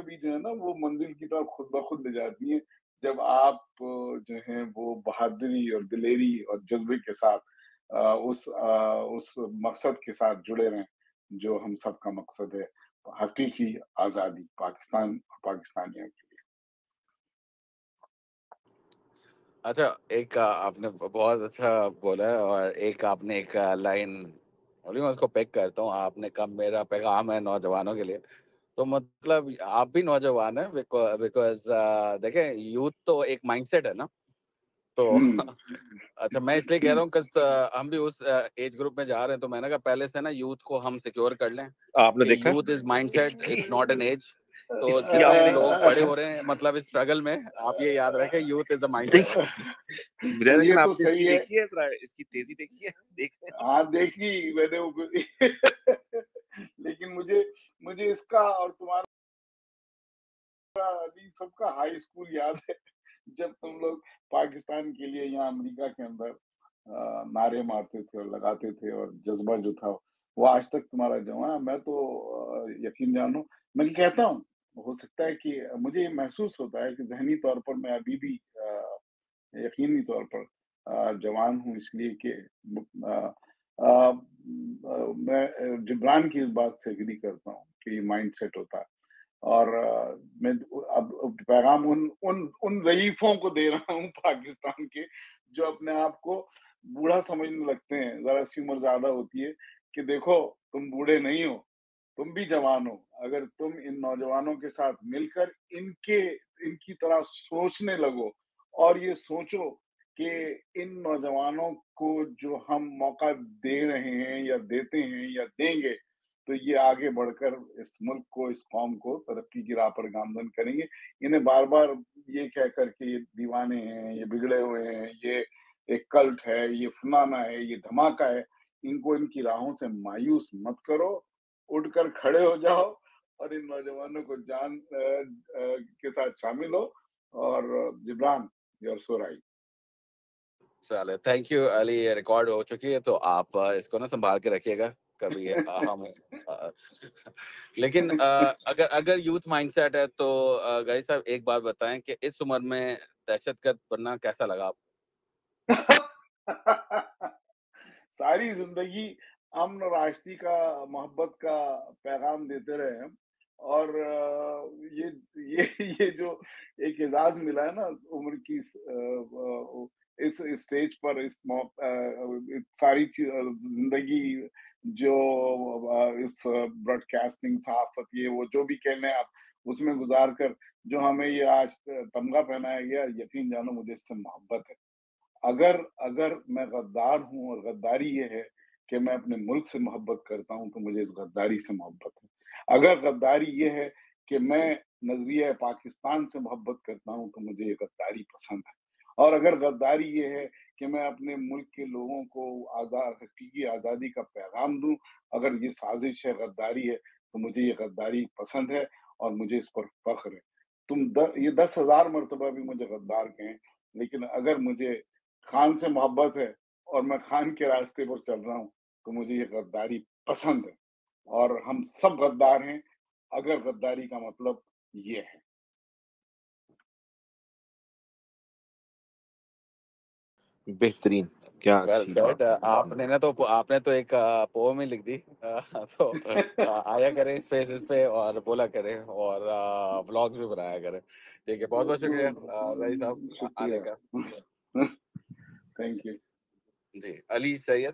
भी जो है ना वो मंजिल की तरफ खुद ब खुद ले जाती हैं, जब आप जो है वो बहादुरी और दिलेरी और जज़्बे के साथ उस मकसद के साथ जुड़े रहें, जो हम सबका मकसद है, हकीकी आज़ादी पाकिस्तान और पाकिस्तानियों की। अच्छा, एक आपने बहुत अच्छा बोला है और एक आपने एक लाइन बोली, मैं उसको पिक करता हूँ। आपने कहा मेरा पैगाम है नौजवानों के लिए। तो मतलब आप भी नौजवान हैं, बिकॉज़ देखें, यूथ तो एक माइंडसेट है ना। तो हुँ। अच्छा, मैं इसलिए कह रहा हूँ हम भी उस एज ग्रुप में जा रहे हैं, तो मैंने कहा पहले से ना यूथ को हम सिक्योर कर लें आपने कि देखा यूथ इज़ माइंडसेट, इसकी इट्स नॉट एन एज। तो इसकी जितने आपने लोग बड़े हो रहे हैं मतलब इस स्ट्रगल में, आप ये याद रखें यूथ इज़ अ माइंडसेट। ये बुझारगन तो आपने इसकी सही है। देखी है ज़रा इसकी तेज़ी देखी है? देख हाँ, देखी मैंने वो लेकिन मुझे मुझे इसका और तुम्हारा अली सबका हाई स्कूल याद है, जब तुम लोग पाकिस्तान के लिए यहाँ अमेरिका के अंदर नारे मारते थे और लगाते थे और जज़्बा जो था, वो आज तक तुम्हारा जवां है। मैं तो यकीन जानो, मैं कहता हूँ, हो सकता है कि मुझे ये महसूस होता है कि ज़हनी तौर पर मैं अभी भी यकीनी तौर पर जवान हूँ, इसलिए कि अ मैं जिब्रान की इस बात से एग्री करता हूँ कि ये माइंडसेट होता है। और मैं अब पैगाम उन उन उन रईफ़ों को दे रहा हूँ पाकिस्तान के, जो अपने आप को बूढ़ा समझने लगते हैं, ज़रा-सी उम्र ज़्यादा होती है, कि देखो तुम बूढ़े नहीं हो, तुम भी जवान हो। अगर तुम इन नौजवानों के साथ मिलकर इनकी तरह सोचने लगो और ये सोचो कि इन नौजवानों को जो हम मौका दे रहे हैं या देते हैं या देंगे, तो ये आगे बढ़कर इस मुल्क को, इस कौम को तरक्की की राह पर गामज़न करेंगे। इन्हें बार-बार ये कह कर के ये दीवाने हैं, ये बिगड़े हुए हैं, ये एक कल्ट है, ये फलाना है, ये धमाका है, इनको इनकी राहों से मायूस मत करो, उठकर खड़े हो जाओ और इन नौजवानों को जान के साथ शामिल हो। और Jibran, you are so right. चलो, थैंक यू अली, ये रिकॉर्ड हो चुकी है, तो आप इसको ना सँभाल के रखिएगा, कभी हमें लेकिन अगर अगर यूथ माइंडसेट है तो गाइस साहब एक बात बताएँ कि इस उम्र में दहशतगर्द बनना कैसा लगा आपको? सारी ज़िंदगी अमन और आशिकी का, मोहब्बत का पैगाम देते रहे हम। और ये ये जो एक एज़ाज़ मिला है ना उम्र की इस स्टेज पर, इस सारी ज़िंदगी जो इस ब्रॉडकास्टिंग, सहाफ़त, ये वो जो भी कह लें आप, उसमें गुज़ार कर जो हमें ये आज तमगा पहनाया गया, यकीन जानो मुझे इससे मोहब्बत है। अगर अगर मैं गद्दार हूँ और गद्दारी ये है कि मैं अपने मुल्क से मोहब्बत करता हूँ, तो मुझे इस गद्दारी से मोहब्बत है। अगर गद्दारी ये है कि मैं नज़रिया पाकिस्तान से मोहब्बत करता हूँ, तो मुझे ये गद्दारी पसंद है। और अगर गद्दारी ये है कि मैं अपने मुल्क के लोगों को हकीकी आज़ादी का पैगाम दूँ, अगर ये साज़िश है, गद्दारी है, तो मुझे ये गद्दारी पसंद है और मुझे इस पर फ़ख्र है। ये 10,000 मर्तबा भी मुझे गद्दार कहें, लेकिन अगर मुझे खान से मोहब्बत है और मैं खान के रास्ते पर चल रहा हूँ, तो मुझे ये गद्दारी पसंद है। और हम सब गद्दार हैं, अगर गद्दारी का मतलब ये है। बेहतरीन, क्या वेल अच्छी सेड। बात है। आपने तो एक पोएम ही लिख दी। तो आया करें स्पेसेस पे और बोला करें और व्लॉग्स भी बनाया करें। ठीक है, बहुत-बहुत शुक्रिया गाइस साहब आने शुक्रिया। का। Thank you. जी, अली सैयद।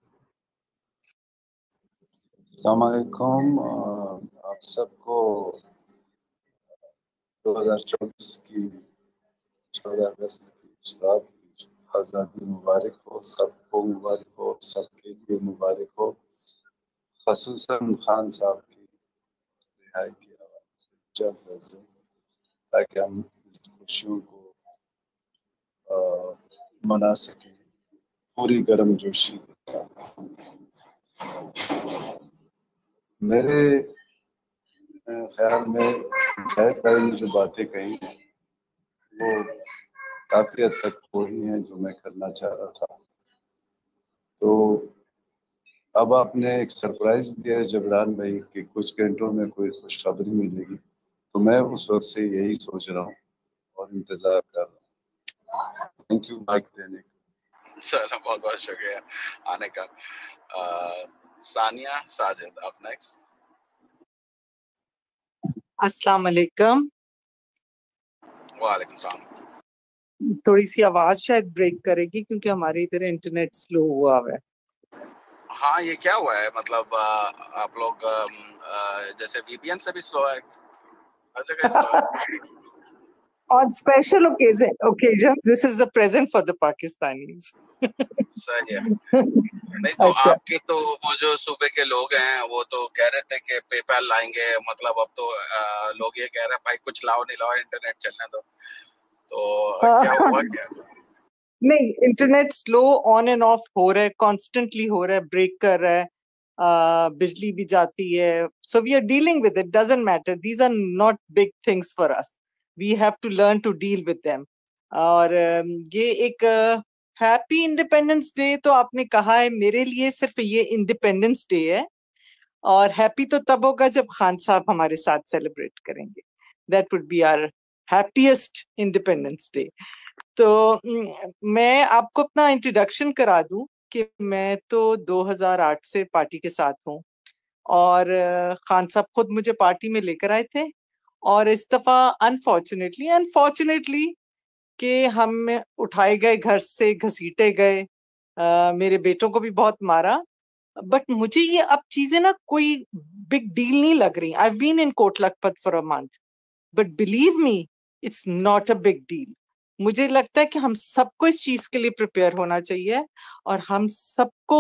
अस्सलाम वालेकुम। आप सबको 2024 की 14 अगस्त की रात की आज़ादी मुबारक हो, सबको मुबारक हो, सबके लिए मुबारक हो। ख़ुसूसन खान साहब की रिहाई की आवाज़ से जल्द अज़ जल्द, ताकि हम इस खुशियों को मना सकें पूरी गर्मजोशी के साथ। मेरे ख्याल में जाहिद भाई ने जो बातें कही वो काफ़ी हद तक वही हैं जो मैं करना चाह रहा था। तो अब आपने एक सरप्राइज़ दिया है जबरान भाई कि कुछ घंटों में कोई खुशखबरी मिलेगी। तो मैं उस वक्त से यही सोच रहा हूँ और इंतजार कर रहा हूँ। थैंक यू माइक देने का। चलो, बहुत बहुत शुक्रिया आने का। सानिया साजिद, आप नेक्स्ट। अस्सलाम वालेकुम। वालेकुम सलाम। थोड़ी सी आवाज शायद ब्रेक करेगी क्योंकि हमारे इधर इंटरनेट स्लो हुआ है। हाँ, ये क्या हुआ है? मतलब आप लोग जैसे VPN से भी स्लो है, हर जगह स्लो है। On special occasions, this is the present for the Pakistanis. सही है। नहीं तो अच्छा, आपके तो वो जो सूबे के लोग हैं वो तो कह रहे थे कि पेपैल लाएंगे, मतलब अब तो लोग ये कह रहे हैं भाई कुछ लाओ नहीं लाओ, इंटरनेट चलने दो। तो क्या हुआ क्या? नहीं, internet slow on and off हो रहा है, कॉन्स्टेंटली हो रहा है, ब्रेक कर रहा है, बिजली भी जाती है। So we are dealing with it, doesn't matter, these are not big things for us, we have to learn to deal with them. और ये एक हैप्पी इंडिपेंडेंस डे तो आपने कहा है, मेरे लिए सिर्फ ये इंडिपेंडेंस डे है, और हैप्पी तो तब होगा जब खान साहब हमारे साथ सेलिब्रेट करेंगे। That would be our happiest independence day. तो मैं आपको अपना इंट्रोडक्शन करा दूं कि मैं तो 2008 से पार्टी के साथ हूँ, और खान साहब खुद मुझे पार्टी में लेकर आए थे, और इस दफा अनफॉर्चुनेटली कि हम उठाए गए, घर से घसीटे गए, मेरे बेटों को भी बहुत मारा। बट मुझे ये अब चीजें ना कोई बिग डील नहीं लग रही। I have been in Kot Lakhpat for a month, but believe me it's not a big deal. मुझे लगता है कि हम सबको इस चीज के लिए प्रिपेयर होना चाहिए, और हम सबको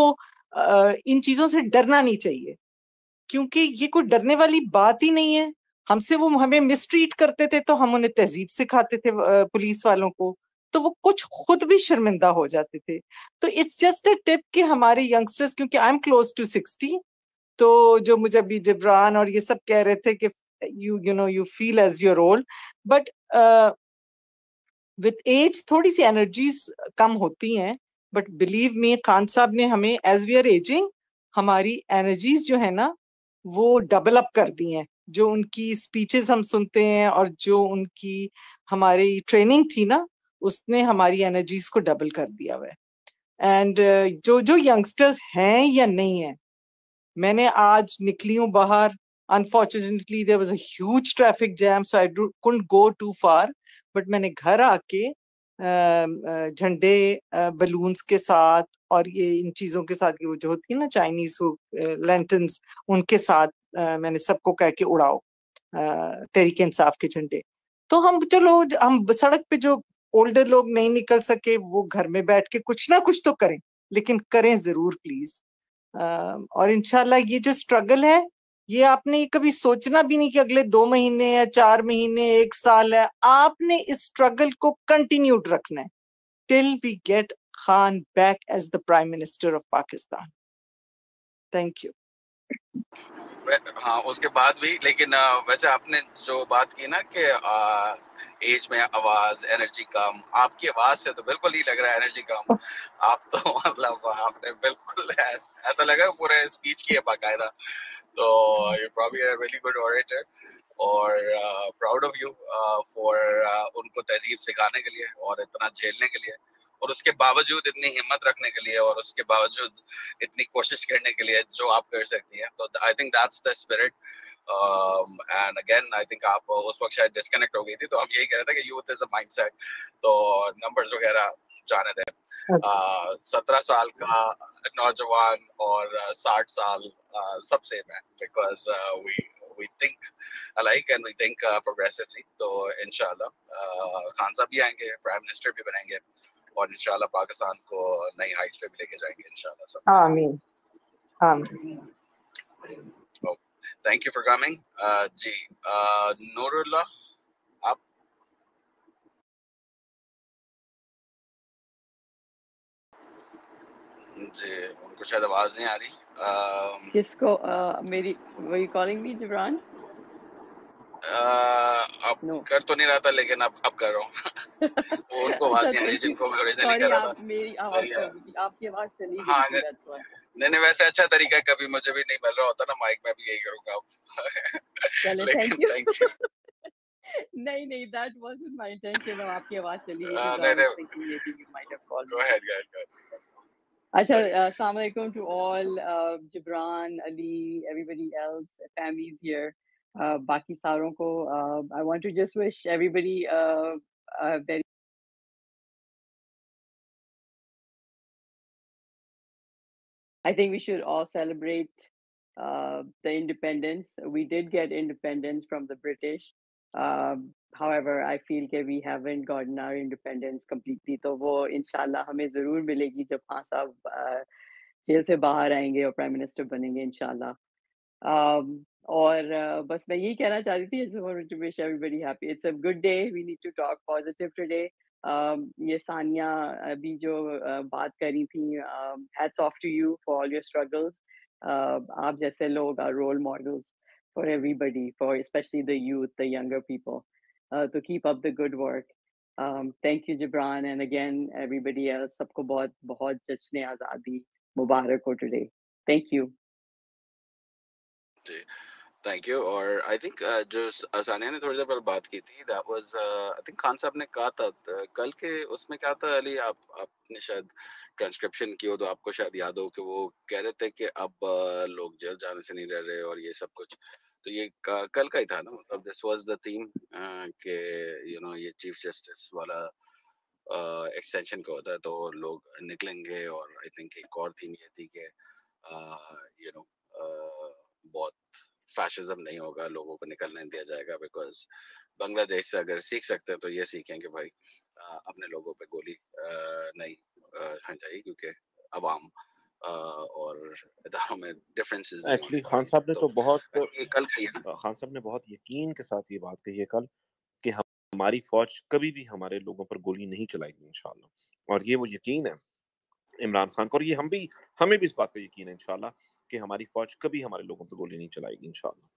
इन चीजों से डरना नहीं चाहिए, क्योंकि ये कोई डरने वाली बात ही नहीं है। हमसे वो हमें मिसट्रीट करते थे तो हम उन्हें तहजीब सिखाते थे, पुलिस वालों को, तो वो कुछ खुद भी शर्मिंदा हो जाते थे। तो इट्स जस्ट अ टिप कि हमारे यंगस्टर्स, क्योंकि आई एम क्लोज टू 60, तो जो मुझे अभी जिब्रान और ये सब कह रहे थे कि you feel age your old, but with age थोड़ी सी एनर्जीज कम होती हैं। बट बिलीव मी, खान साहब ने हमें एज वी आर एजिंग, हमारी एनर्जीज जो है ना वो डबल अप कर दी हैं। जो उनकी स्पीचेस हम सुनते हैं और जो उनकी हमारी ट्रेनिंग थी ना, उसने हमारी एनर्जीज को डबल कर दिया हुआ है। एंड जो जो यंगस्टर्स हैं या नहीं है, मैंने आज निकली हूँ बाहर, unfortunately there was a huge traffic jam, so I couldn't go too far, but मैंने घर आके झंडे, बलून्स के साथ और ये इन चीजों के साथ, वो जो होती है ना चाइनीज वो लैंटर्न्स, उनके साथ मैंने सबको कह के उड़ाओ तहरीक इंसाफ के झंडे। तो हम, चलो हम सड़क पे जो ओल्डर लोग नहीं निकल सके वो घर में बैठ के कुछ ना कुछ तो करें, लेकिन करें जरूर प्लीज। और इंशाल्लाह ये जो स्ट्रगल है, ये आपने कभी सोचना भी नहीं कि अगले 2 महीने या 4 महीने, 1 साल है, आपने इस स्ट्रगल को कंटिन्यूड रखना है till we get Khan back as the prime minister of Pakistan. Thank you. हाँ, उसके बाद भी, लेकिन वैसे आपने जो बात की ना कि एज में आवाज, एनर्जी कम, आपकी आवाज से तो बिल्कुल ही लग रहा है एनर्जी कम। आप तो मतलब आपने बिल्कुल ऐसा लगा पूरे स्पीच की है बाकायदा। तो you probably a really good orator, और प्राउड ऑफ यू फॉर उनको तहजीब सिखाने के लिए और इतना झेलने के लिए, और उसके बावजूद इतनी हिम्मत रखने के लिए, और उसके बावजूद इतनी कोशिश करने के लिए जो आप कर सकती हैं। तो I think that's the spirit. And again I think आप उस वक्त शायद डिस्कनेक्ट हो गई थी, तो हम यही कह रहे थे कि यूथ इज अ माइंडसेट। तो नंबर्स वगैरह जाने दें, 17 साल का नौजवान और 60 साल सब सेम है, because we think alike and we think progressively। तो इंशाल्लाह खान साहब भी आएंगे, प्राइम मिनिस्टर भी बनेंगे, और इंशाल्लाह पाकिस्तान को नई हाइट्स पे भी लेके जाएंगे इंशाल्लाह सब। आमीन आमीन। थैंक यू फॉर कमिंग जी। नूरुल्लाह, आप? जी, उनको शायद आवाज नहीं आ रही। किसको? मेरी, were you calling me, Jibran? अब No. कर तो नहीं रहा था, लेकिन अब कर रहा हूँ। वो उनको आवाज नहीं आ रही जिनको मैं ओरिजिनली कर सॉरी, रहा था। आप मेरी आवाज कर दी, आपकी आवाज चली गई हाँ, थी, that's why। नहीं वैसे अच्छा तरीका, कभी मुझे भी नहीं मिल रहा होता ना माइक में, भी यही करूँगा अब। चले, लेकिन थैंक यू। Thank you. नहीं, that wasn't my intention. आपकी आवाज़ चली गई नहीं, because I was नहीं, thinking maybe you might have called go me. ahead, go ahead, go ahead. अच्छा, Sorry. अस्सलाम वालेकुम to all, Gibran, Ali, everybody else, families here. बाकी सारों को, I want to just wish everybody a very I think we should all celebrate the independence. We did get independence from the British. However, I feel that we haven't gotten our independence completely. तो वो इंशाल्लाह हमें ज़रूर मिलेगी जब खान साहब jail से बाहर आएंगे और प्राइम मिनिस्टर बनेंगे इंशाल्लाह. और बस मैं यही कहना चाह रही थी. I just wanted to wish everybody happy. It's a good day. We need to talk positive today. ये सानिया अभी जो बात करी थी, hats off to you for all your struggles. आप जैसे लोग are role models for everybody, for especially the youth, the younger people, to keep up the good work. Thank you, Gibran, and again everybody else. सबको बहुत बहुत जश्न आज़ादी मुबारक हो today. Thank you. जी, थैंक यू. और आई थिंक जो सानिया ने थोड़ी देर पहले बात की थी, that was I think Khan साहब ने कहा था कल के उसमें क्या था अली, आपने शायद ट्रांसक्रिप्शन की हो तो आपको शायद याद हो कि वो कह रहे थे कि अब लोग जेल जाने से नहीं डर रहे और ये सब कुछ. तो ये कल का ही था ना, मतलब दिस वाज द थीम कि यू नो ये चीफ जस्टिस वाला एक्सटेंशन का होता है तो लोग निकलेंगे. और आई थिंक एक और थीम ये थी कि यू नो बहुत फैशिज्म नहीं होगा, लोगों को निकलने दिया जाएगा. बिकॉज बांग्लादेश से अगर सीख सकते हैं तो ये सीखें कि भाई अपने लोगों पे गोली नहीं चलानी चाहिए, क्योंकि अवाम और इदारों में डिफरेंसेस नहीं एक्चुअली होने खान चाहिए. साहब ने तो बहुत ये कल का ही है ना. खान साहब ने बहुत यकीन के साथ ये बात कही है कल कि हमारी फौज कभी भी हमारे लोगों पर गोली नहीं चलाएगी इंशाल्लाह. और ये वो यकीन है इमरान खान को, और ये हमें भी इस बात का यकीन है इंशाल्लाह कि हमारी फौज कभी हमारे लोगों पर गोली नहीं चलाएगी इंशाल्लाह.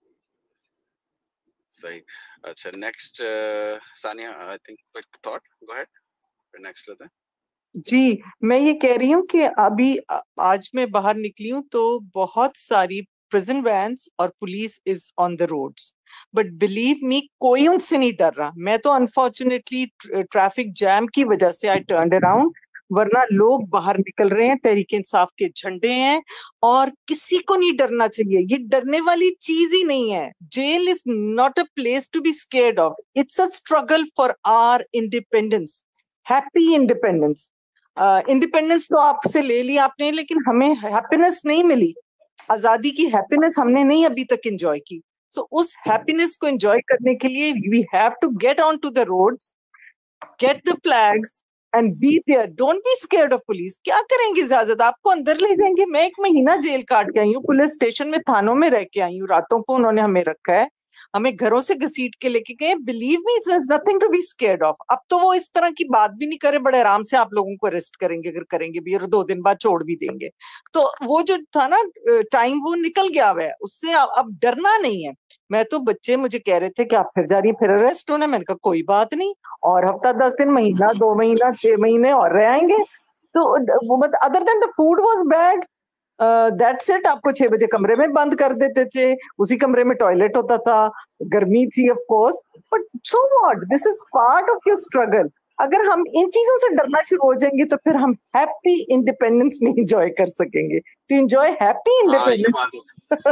सही. अच्छा, next Sania, I think quick thought, go ahead. फिर नेक्स्ट लेते हैं. जी, मैं ये कह रही हूँ कि अभी आज मैं बाहर निकली हूँ तो बहुत सारी प्रिजन वैन्स और police is on the roads, but believe me कोई उनसे नहीं डर रहा. मैं तो अनफॉर्चुनेटली ट्रैफिक जैम की वजह से आई टर्न्ड अराउंड, वरना लोग बाहर निकल रहे हैं, तहरीक इंसाफ के झंडे हैं और किसी को नहीं डरना चाहिए. ये डरने वाली चीज ही नहीं है. Jail is not a place to be scared of. It's a struggle for our independence, happy independence. Independence तो आपसे ले ली आपने, लेकिन हमें हैप्पीनेस नहीं मिली. आजादी की हैप्पीनेस हमने नहीं अभी तक एंजॉय की. सो उस हैप्पीनेस को एंजॉय करने के लिए we have to get on to the roads, get the flags and be there. Don't be scared of police. क्या करेंगे इजाजत, आपको अंदर ले जाएंगे. मैं 1 महीना जेल काट के आई हूँ, पुलिस स्टेशन में, थानों में रह के आई हूँ. रातों को उन्होंने हमें रखा है, हमें घरों से घसीट के लेके गए. Believe me, it's nothing to be scared of. अब तो वो इस तरह की बात भी नहीं करे, बड़े आराम से आप लोगों को अरेस्ट करेंगे, अगर करेंगे भी, और 2 दिन बाद छोड़ भी देंगे. तो वो जो था ना टाइम, वो निकल गया हुआ है, उससे अब डरना नहीं है. मैं तो बच्चे मुझे कह रहे थे कि आप फिर जा रही है, फिर अरेस्ट होना. मैंने कहा कोई बात नहीं, और हफ्ता 10 दिन, महीना, 2 महीना, 6 महीने और रह आएंगे. तो वो other than the food was bad, that's it. आपको 6 बजे कमरे में बंद कर देते थे, उसी कमरे में टॉयलेट होता था, गर्मी थी of course, but so what, this is part of your struggle. अगर हम इन चीजों से डरना शुरू हो जाएंगे तो फिर हम हैप्पी इंडिपेंडेंस नहीं एंजॉय कर सकेंगे. To enjoy happy independence.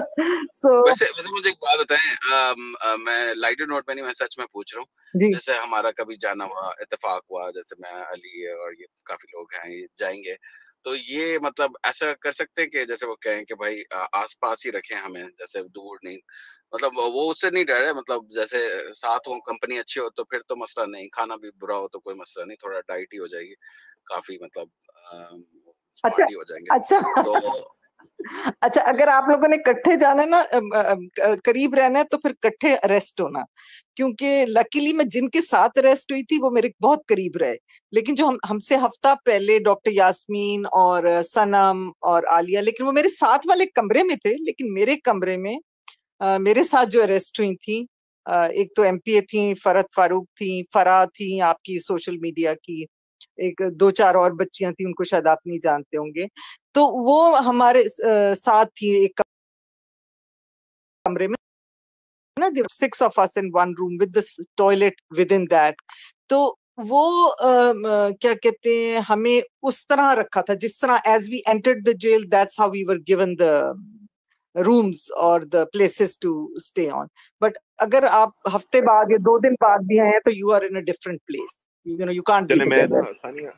So वैसे मुझे एक बात बताएं, मैं लाइटर नोट में नहीं, मैं सच में पूछ रहा हूँ. जैसे हमारा कभी जाना हुआ, इत्तेफाक हुआ, जैसे मैं, अली और ये काफी लोग हैं, ये जाएंगे, तो ये मतलब ऐसा कर सकते हैं कि जैसे वो कहें कि भाई आसपास ही रखें हमें, जैसे दूर नहीं, मतलब वो उससे नहीं डर रहे, मतलब जैसे साथ हो, कंपनी अच्छी हो तो फिर तो मसला नहीं, खाना भी बुरा हो तो कोई मसला नहीं, थोड़ा डाइट ही हो जाएगी, काफी मतलब स्मार्ट ही हो जाएंगे. अच्छा तो अच्छा, अगर आप लोगों ने इकट्ठे जाना है ना, करीब रहना है, तो फिर इकट्ठे अरेस्ट होना, क्योंकि लकीली मैं जिनके साथ अरेस्ट हुई थी वो मेरे बहुत करीब रहे. लेकिन जो हमसे हफ्ता पहले डॉक्टर यास्मीन और सनम और आलिया, लेकिन वो मेरे साथ वाले कमरे में थे. लेकिन मेरे कमरे में मेरे साथ जो अरेस्ट हुई थी, एक तो एमपीए थी, फरहत फारूक थी, फराह थी, आपकी सोशल मीडिया की, एक 2-4 और बच्चियां थी, उनको शायद आप नहीं जानते होंगे. तो वो हमारे साथ थी एक कमरे में. ना, there were 6 of us in one room with the toilet within that. तो वो क्या कहते हैं, हमें उस तरह रखा था जिस तरह as we entered the jail, that's how we were given the rooms or the places to stay on. But अगर आप हफ्ते बाद या 2 दिन बाद भी आए हैं तो you are in a different place. You know, you can't be चले मैं together. ना सानिया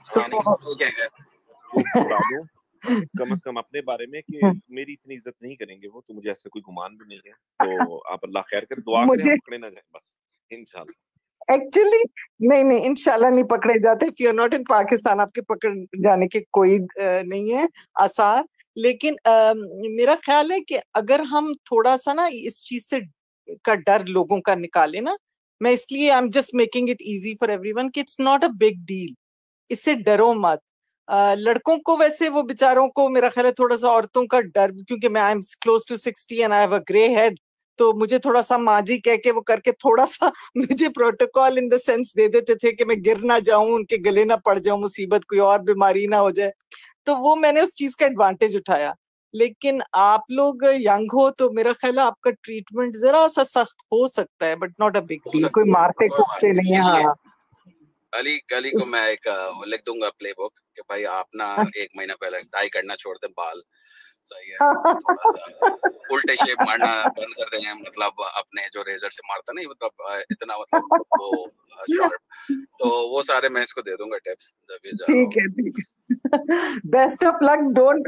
तो बता दूं कम से कम अपने बारे में कि मेरी इतनी इज्जत नहीं करेंगे वो, तो मुझे ऐसे कोई गुमान भी नहीं है, तो आप अल्लाह खैर करे, दुआ करें हम पकड़े ना जाए बस, इंशाल्लाह। एक्चुअली नहीं इंशाल्लाह नहीं पकड़े जाते। If you are not in Pakistan आपके पकड़ जाने के कोई नहीं है आसार। लेकिन मेरा ख्याल है कि अगर हम थोड़ा सा ना इस चीज से का डर लोगों का निकाले ना, मैं इसलिए I am just making it easy for everyone कि it's not a big deal, इससे डरो मत। लड़कों को वैसे वो बेचारों को मेरा ख्याल है थोड़ा सा औरतों का डर, क्योंकि मैं I am close to 60 and I have a grey head, तो मुझे थोड़ा सा माजी कह के वो करके थोड़ा सा मुझे प्रोटोकॉल इन द सेंस दे देते थे कि मैं गिर ना जाऊं, उनके गले ना पड़ जाऊं, मुसीबत कोई और बीमारी ना हो जाए, तो वो मैंने उस चीज का एडवांटेज उठाया। लेकिन आप लोग यंग हो तो मेरा ख्याल है आपका ट्रीटमेंट जरा सा सख्त हो सकता है, but not a big deal, कोई मारते कूटते नहीं है। हाँ अली को मैं एक लिख दूंगा प्ले बुक कि भाई आप ना 1 महीना पहले डाई करना छोड़ दे बाल, सही है, थोड़ा सा उल्टे शेप मारना बंद कर देंगे, मतलब अपने जो रेजर से मारता नहीं, मतलब इतना मतलब वो शार्प, तो वो सारे मैं इसको दे दूंगा टिप्स जब ये जा रहा ठीक है best of luck,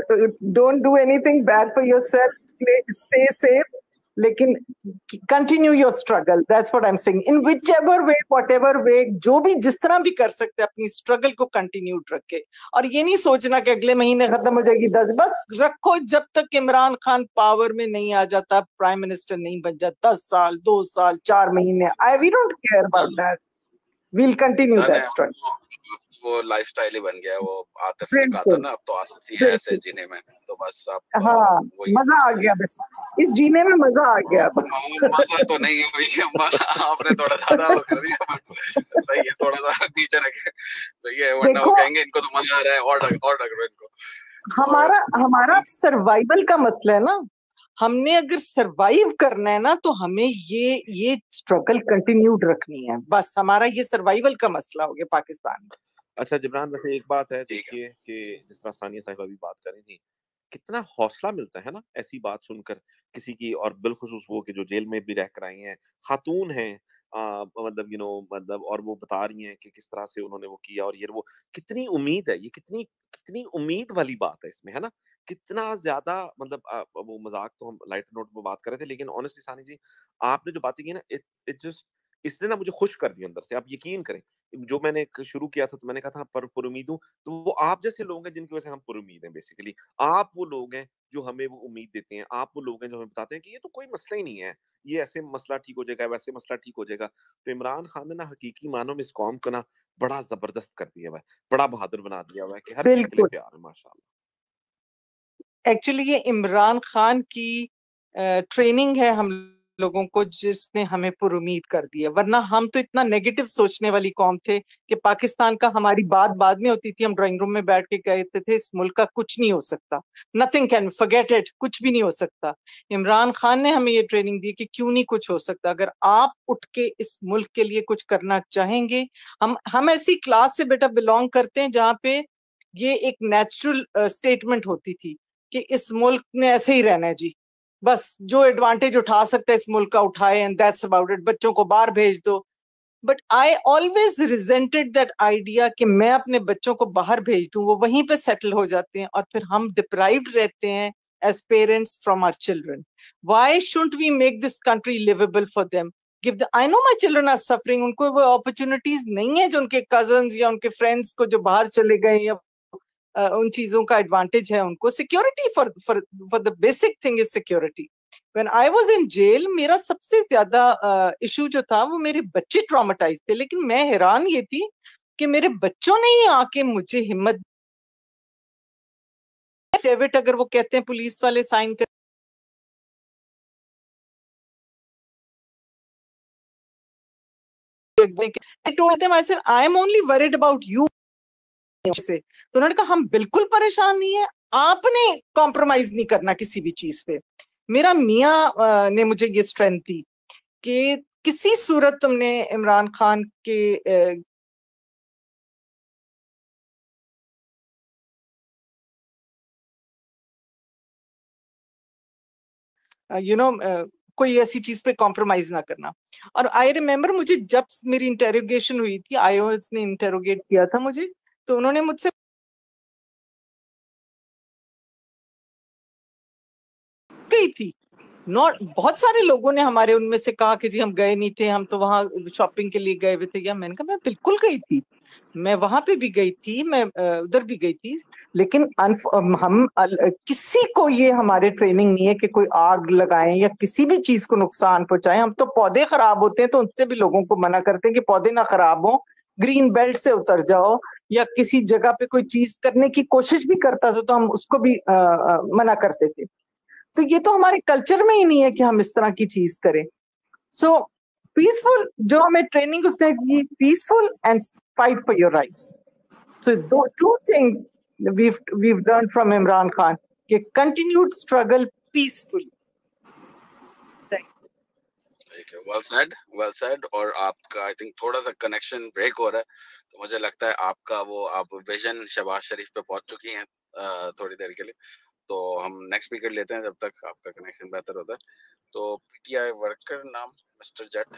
don't do anything bad for yourself, stay safe, लेकिन continue your struggle, that's what I am saying, in whichever way, whatever way, जो भी जिस तरह भी कर सकते हैं अपनी स्ट्रगल को कंटिन्यू रखे। और ये नहीं सोचना कि अगले महीने खत्म हो जाएगी 10, बस रखो जब तक इमरान खान पावर में नहीं आ जाता, प्राइम मिनिस्टर नहीं बन जाता, 10 साल 2 साल 4 महीने, we don't care about that, we'll continue that struggle. वो लाइफस्टाइल ही बन गया है, वो आतिफ ने कहा था ना, अब तो आदत ही है ऐसे जीने में, तो बस अब हाँ मजा आ गया, बस इस जीने में मजा आ गया। मजा तो नहीं है भैया, आपने थोड़ा ज्यादा वो कर दिया, सही है, थोड़ा सा नीचे रखे, सही है, वरना वो कहेंगे इनको तो मजा आ रहा है और डगरो इनको। हमारा सर्वाइवल का मसला है ना, हमने अगर सरवाइव करना है ना तो हमें ये स्ट्रगल कंटिन्यूड रखनी है, बस हमारा ये सर्वाइवल का मसला हो गया पाकिस्तान में। अच्छा जिब्रान, वैसे एक बात है, देखिए कि जिस तरह सानिया साहिबा भी बात कर रही थी, कितना हौसला मिलता है ना ऐसी बात सुनकर किसी की, और बिलखुसूस वो कि जो जेल में भी रह कर आई हैं, खातून हैं, मतलब मतलब, और वो बता रही हैं कि किस तरह से उन्होंने वो किया, और ये वो कितनी उम्मीद है, ये कितनी उम्मीद वाली बात है इसमें, है ना, कितना ज्यादा, मतलब वो मजाक तो हम लाइट नोट पे बात कर रहे थे, लेकिन ऑनेस्टली सानी जी आपने जो बातें की ना, इट जस्ट, इसने ना मुझे खुश कर दिया अंदर से। आप यकीन करें, जो मैंने शुरू किया था तो मैंने कहा था पर उम्मीद हूँ, तो वो आप जैसे लोग हैं जिनकी वजह से हम पर उम्मीद हैं। बेसिकली आप वो लोग हैं जो हमें वो उम्मीद देते हैं, आप वो लोग हैं जो हमें बताते हैं कि ये तो कोई मसला ही नहीं है, ये ऐसे मसला ठीक हो जाएगा, वैसे मसला ठीक हो जाएगा। तो इमरान खान ने ना हकीकी मानों में इस कौम को ना बड़ा जबरदस्त कर दिया हुआ है, बड़ा बहादुर बना दिया हुआ है कि हर चीज के लिए तैयार है, माशाल्लाह। एक्चुअली ये इमरान खान की ट्रेनिंग है हम लोगों को, जिसने हमें पुरुमीद कर दिया, वरना हम तो इतना नेगेटिव सोचने वाली कौम थे कि पाकिस्तान का, हमारी बात बाद में होती थी, हम ड्राइंग रूम में बैठ के कहते थे इस मुल्क का कुछ नहीं हो सकता, नथिंग कैन, फॉरगेट इट, कुछ भी नहीं हो सकता। इमरान खान ने हमें ये ट्रेनिंग दी कि क्यों नहीं कुछ हो सकता, अगर आप उठ के इस मुल्क के लिए कुछ करना चाहेंगे। हम ऐसी क्लास से बेटा बिलोंग करते हैं जहाँ पे ये एक नेचुरल स्टेटमेंट होती थी कि इस मुल्क ने ऐसे ही रहना है जी, बस जो एडवांटेज उठा सकते हैं इस मुल्क का उठाए, एंड दैट्स अबाउट इट, बच्चों को बाहर भेज दो। But I always resented that idea कि मैं अपने बच्चों को बाहर भेज दूं, वो वहीं पे सेटल हो जाते हैं और फिर हम डिप्राइव्ड रहते हैं as parents from our children. Why shouldn't we make this country liveable for them? Give the, I know my children are suffering, उनको वो अपॉर्चुनिटीज नहीं है जो उनके कजन्स या उनके फ्रेंड्स को जो बाहर चले गए, या उन चीजों का एडवांटेज है उनको। Security for the basic thing is security. When I was in jail, मेरा सबसे ज्यादा इशू जो था वो मेरे बच्चे ट्रॉमेटाइज थे, लेकिन मैं हैरान ये थी कि मेरे बच्चों ने ही आके मुझे हिम्मत, डेविड अगर वो कहते हैं पुलिस वाले साइन कर, I told them, I said, I am only worried about you. से तो उन्होंने कहा हम बिल्कुल परेशान नहीं है, आपने कॉम्प्रोमाइज नहीं करना किसी भी चीज पे। मेरा मियाँ ने मुझे ये स्ट्रेंथ दी कि किसी सूरत तुमने इमरान खान के कोई ऐसी चीज पे कॉम्प्रोमाइज ना करना। और आई रिमेम्बर मुझे जब मेरी इंटेरोगेशन हुई थी, आईओएस ने इंटेरोगेट किया था मुझे, तो उन्होंने मुझसे गई थी। नॉट बहुत सारे लोगों ने हमारे उनमें से कहा कि जी हम गए नहीं थे, हम तो वहां शॉपिंग के लिए गए हुए थे। या मैंने कहा मैं बिल्कुल गई थी, मैं वहां पे भी गई थी, मैं उधर भी गई थी, लेकिन किसी को ये हमारे ट्रेनिंग नहीं है कि कोई आग लगाएं या किसी भी चीज को नुकसान पहुंचाएं। हम तो पौधे खराब होते हैं तो उनसे भी लोगों को मना करते हैं कि पौधे ना खराब हो, ग्रीन बेल्ट से उतर जाओ, या किसी जगह पे कोई चीज करने की कोशिश भी करता था तो हम उसको भी मना करते थे। तो ये तो हमारे कल्चर में ही नहीं है कि हम इस तरह की चीज करें। सो पीसफुल, जो हमें ट्रेनिंग उसने दी, peaceful and fight for your rights. So दो two things we've learned from Imran Khan, कि continued struggle peacefully. ठीक है, वेल सेड। और आपका आई थिंक थोड़ा सा कनेक्शन ब्रेक हो रहा है, तो मुझे लगता है आपका वो आप विजन शहबाज शरीफ पे पहुंच चुकी हैं थोड़ी देर के लिए। तो हम नेक्स्ट स्पीकर लेते हैं जब तक आपका कनेक्शन बेहतर होता है। तो पीटीआई वर्कर नाम मिस्टर जट,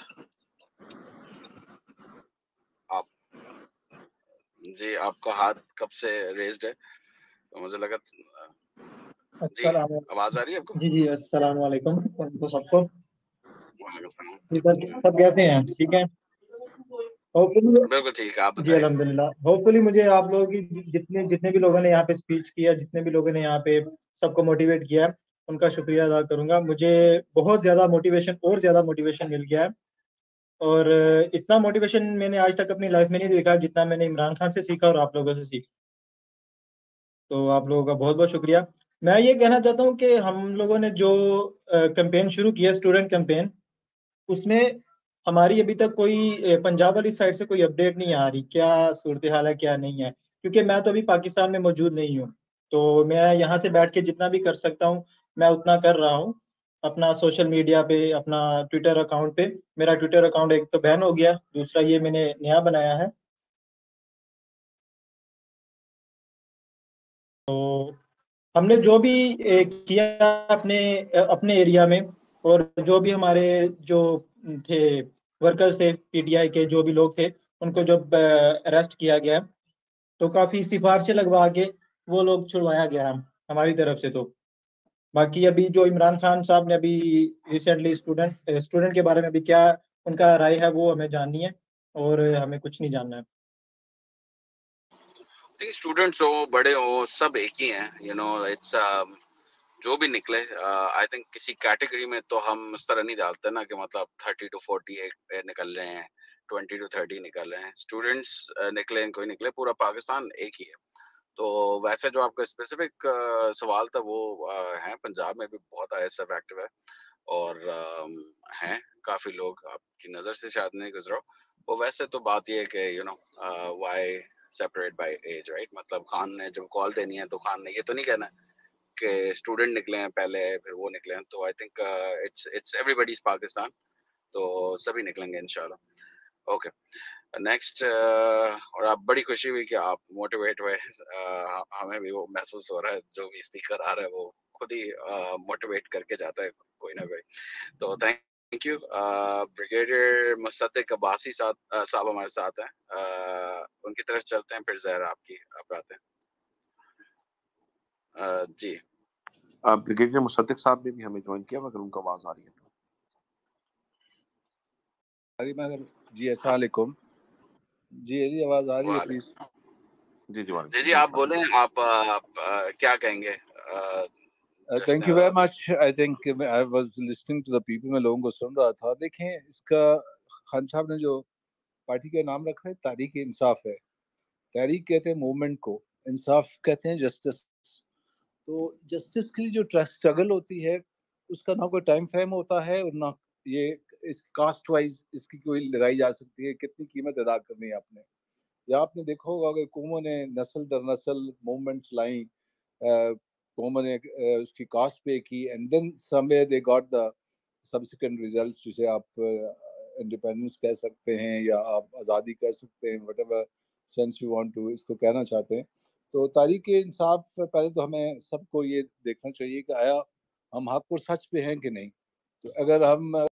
आप जी, आपका हाथ कब से रेज्ड है? तो मुझे लगा जी, आवाज आ रही है आपको? जी जी, अस्सलाम वालेकुम सबको। वालेकुम सलाम। जी सर, सब कैसे हैं? ठीक है, होपफुली। बिल्कुल ठीक है, आप जी बताइए। अल्हम्दुलिल्लाह। होपफुली मुझे आप लोगों की जितने भी लोगों ने यहाँ पे स्पीच किया, जितने भी लोगों ने यहाँ पे सबको मोटिवेट किया, उनका शुक्रिया अदा करूंगा। मुझे बहुत ज़्यादा मोटिवेशन और ज़्यादा मोटिवेशन मिल गया है, और इतना मोटिवेशन मैंने आज तक अपनी लाइफ में नहीं देखा जितना मैंने इमरान खान से सीखा और आप लोगों से सीखा। तो आप लोगों का बहुत बहुत शुक्रिया। मैं ये कहना चाहता हूँ कि हम लोगों ने जो कैंपेन शुरू किया, स्टूडेंट कैंपेन, उसमें हमारी अभी तक कोई पंजाब वाली साइड से कोई अपडेट नहीं आ रही, क्या सूरत हाल है क्या नहीं है, क्योंकि मैं तो अभी पाकिस्तान में मौजूद नहीं हूँ। तो मैं यहाँ से बैठ के जितना भी कर सकता हूँ मैं उतना कर रहा हूँ, अपना सोशल मीडिया पे, अपना ट्विटर अकाउंट पे। मेरा ट्विटर अकाउंट एक तो बैन हो गया, दूसरा ये मैंने नया बनाया है। तो हमने जो भी किया अपने अपने एरिया में, और जो भी हमारे जो थे वर्कर्स थे पीटीआई के, जो भी लोग थे, उनको जब अरेस्ट किया गया तो काफ़ी सिफारिशें लगवा के वो लोग छुड़वाया गया हमारी तरफ से। तो बाकी अभी जो इमरान खान साहब ने अभी रिसेंटली स्टूडेंट के बारे में अभी क्या उनका राय है वो हमें जाननी है, और हमें कुछ नहीं जानना है। स्टूडेंट्स हो बड़े हो सब एक ही हैं, यू नो इट्स जो भी निकले आई थिंक किसी कैटेगरी में तो हम उस तरह नहीं डालते ना कि मतलब 30 to 40 निकल रहे हैं, 20 to 30 निकल रहे हैं। स्टूडेंट्स निकले कोई निकले, पूरा पाकिस्तान एक ही है। तो वैसे जो आपका स्पेसिफिक सवाल था वो है, पंजाब में भी बहुत आईएसएफ एक्टिव है और हैं काफी लोग, आपकी नजर से शायद नहीं गुजरा। वो वैसे तो बात ये है कि you know why separate by age, right? मतलब खान ने जब कॉल देनी है तो खान ने ये तो नहीं कहना कि स्टूडेंट निकले हैं पहले फिर वो निकले हैं। तो I think it's everybody's Pakistan, तो सभी निकलेंगे इंशाल्लाह। ओके, नेक्स्ट और आप बड़ी खुशी हुई कि आप मोटिवेट हुए, हमें भी वो महसूस हो रहा है, जो भी स्पीकर आ रहा है वो खुद ही मोटिवेट करके जाता है कोई ना कोई। तो thank you. Brigadier Musaddiq Abbasi साहब हमारे साथ हैं, उनकी तरफ चलते हैं, फिर जहरा आपकी आप आते हैं। जी ब्रिगेडियर मुसद्दिक साहब ने भी हमें ज्वाइन किया, अगर उनको आवाज आ रही है तो। जी अस्सलाम वालेकुम। जी आवाज आ रही है प्लीज? जी आप बोलें, आप क्या कहेंगे? Thank you very much. I think I was listening to the people, मैं लोगों को सुन रहा था। देखें, इसका खान साहब ने जो पार्टी का नाम रखा है तहरीक इंसाफ है। तहरीक कहते हैं मूवमेंट को, इंसाफ कहते हैं जस्टिस। तो जस्टिस के लिए जो स्ट्रगल होती है उसका ना कोई टाइम फ्रेम होता है और ना ये इस कास्ट वाइज इसकी कोई लगाई जा सकती है, कितनी कीमत अदा करनी है आपने। या आपने देखा होगा कि कौमों ने नस्ल दर नस्ल मूवमेंट्स लाई, कौमों ने उसकी कास्ट पे की, and then somewhere they got the subsequent results, जिसे आप इंडिपेंडेंस कह सकते हैं या आप आज़ादी कह सकते हैं, whatever sense you want to इसको कहना चाहते हैं। तो तारीख इंसाफ पहले तो हमें सबको ये देखना चाहिए कि आया हम हक और सच पे हैं कि नहीं। तो अगर हम